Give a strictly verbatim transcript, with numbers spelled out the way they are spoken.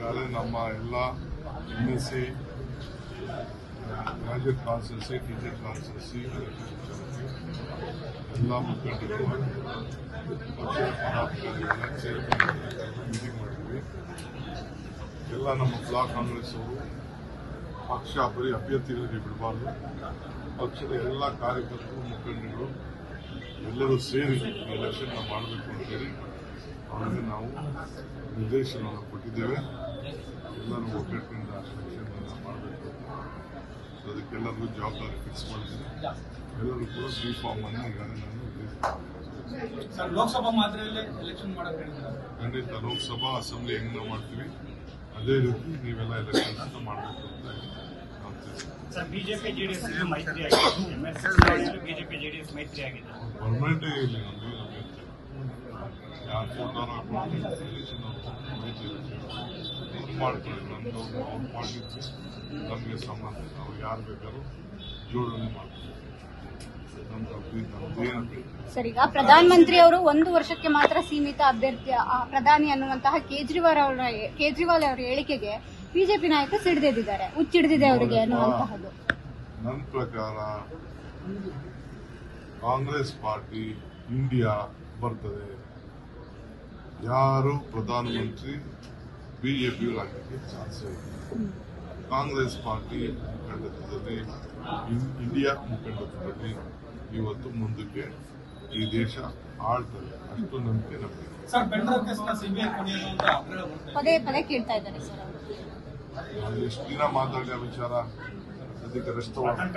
ಈಗಾಗಲೇ ನಮ್ಮ ಎಲ್ಲ N S C graduate constituency teacher constituency ಎಲ್ಲ ಮುಖಂಡರು ಪಕ್ಷದ ಪದಾಧಿಕಾರಿಗಳ ಚೇರ್ಮನ್ ಮೀಟಿಂಗ್ ಮಾಡಿದ್ವಿ. ಎಲ್ಲ ನಮ್ಮ ಬ್ಲಾಕ್ ಕಾಂಗ್ರೆಸ್ ಅವರು ಪಕ್ಷ ಬರೀ ಅಭ್ಯರ್ಥಿಗಳಿಗೆ ಬಿಡಬಾರ್ದು, ಪಕ್ಷದ ಎಲ್ಲ ಕಾರ್ಯಕರ್ತರು ಮುಖಂಡರು ಎಲ್ಲರೂ ಸೇರಿ ಎಲೆಕ್ಷನ್ ಮಾಡಬೇಕು ಅಂತೇಳಿ ಅವರಿಗೆ ನಾವು ನಿರ್ದೇಶನವನ್ನು ಕೊಟ್ಟಿದ್ದೇವೆ. ಎಲ್ಲರೂ ಒಗ್ಗಟ್ಟಿನಿಂದ ಎಲೆಕ್ಷನ್ ಮಾಡಬೇಕು, ಅದಕ್ಕೆಲ್ಲರಿಗೂ ಜವಾಬ್ದಾರಿ ಫಿಕ್ಸ್ ಮಾಡಿದ್ದೀನಿ. ಎಲ್ಲರೂ ಕೂಡ ಬಿ ಫಾರ್ಮ್ ಅನ್ನು ಈಗಾಗಲೇ ನಾನು ಲೋಕಸಭಾ ಮಾದರಿಯಲ್ಲೇ ಎಲೆಕ್ಷನ್ ಮಾಡೋಕೆ ಖಂಡಿತ ಲೋಕಸಭಾ ಅಸೆಂಬ್ಲಿ ಹೆಂಗ್ ನಾವು ಮಾಡ್ತೀವಿ ಅದೇ ರೀತಿ ನೀವೆಲ್ಲ ಎಲೆಕ್ಷನ್ ಮಾಡಬೇಕು ಅಂತ ಹೇಳ್ತೀವಿ. ಬಿಜೆಪಿ ಜೆಡಿಎಸ್ ಮೈತ್ರಿ ಆಗಿದೆ, ಬಿಜೆಪಿ ಜೆಡಿಎಸ್ ಮೈತ್ರಿ ಆಗಿದೆ. ಪರ್ಮನೆಂಟೇ ಇಲ್ಲಿ ನಮಗೆ ಯಾರು ಫೋಟೋನ ಹಾಕೊಂಡು ಎಲೆಕ್ಷನ್ ಮಾಡ್ಕೊಳ್ಳಿ. ನಮ್ದು ಅವ್ರು ಮಾಡಿದ್ದು ನಮಗೆ ಸಂಬಂಧ, ನಾವು ಯಾರು ಬೇಕಾದ್ರೂ ಜೋಡಣೆ ಮಾಡ್ತೀವಿ. ಸರ್, ಈಗ ಪ್ರಧಾನಮಂತ್ರಿ ಅವರು ಒಂದು ವರ್ಷಕ್ಕೆ ಮಾತ್ರ ಸೀಮಿತ ಅಭ್ಯರ್ಥಿ ಪ್ರಧಾನಿ ಅನ್ನುವಂತಹ ಕೇಜ್ರಿವಾಲ್ ಅವರ ಕೇಜ್ರಿವಾಲ್ ಅವರ ಹೇಳಿಕೆಗೆ ಬಿಜೆಪಿ ನಾಯಕರು ಸಿಡಿದಿದ್ದಾರೆ, ಹುಚ್ಚಿಡಿದಿದೆ ಅವರಿಗೆ ಅನ್ನುವಂತಹದ್ದು. ನನ್ನ ಪ್ರಕಾರ ಕಾಂಗ್ರೆಸ್ ಪಾರ್ಟಿ ಇಂಡಿಯಾ ಬರ್ತದೆ, ಯಾರು ಪ್ರಧಾನಮಂತ್ರಿ ಬಿಜೆಪಿಯವರಾಗಲಿಕ್ಕೆ ಚಾನ್ಸ್ ಇದೆ. ಕಾಂಗ್ರೆಸ್ ಪಾರ್ಟಿ ಮುಖಂಡತ್ವದಲ್ಲಿ ಇಂಡಿಯಾ ಮುಖಂಡತ್ವದಲ್ಲಿ ಇವತ್ತು ಮುಂದಕ್ಕೆ ಈ ದೇಶ ಆಳ್ತದೆ, ಅಷ್ಟು ನಂಬಿಕೆ ನಮಗೆ. ಪದೇ ಪದೇ ಕೇಳ್ತಾ ಇದ್ದಾರೆ ಸರ್. ಎಷ್ಟು ದಿನ ಮಾತಾಡಿದ ವಿಚಾರ ಅದಕ್ಕೆ ರೆಸ್ಟ್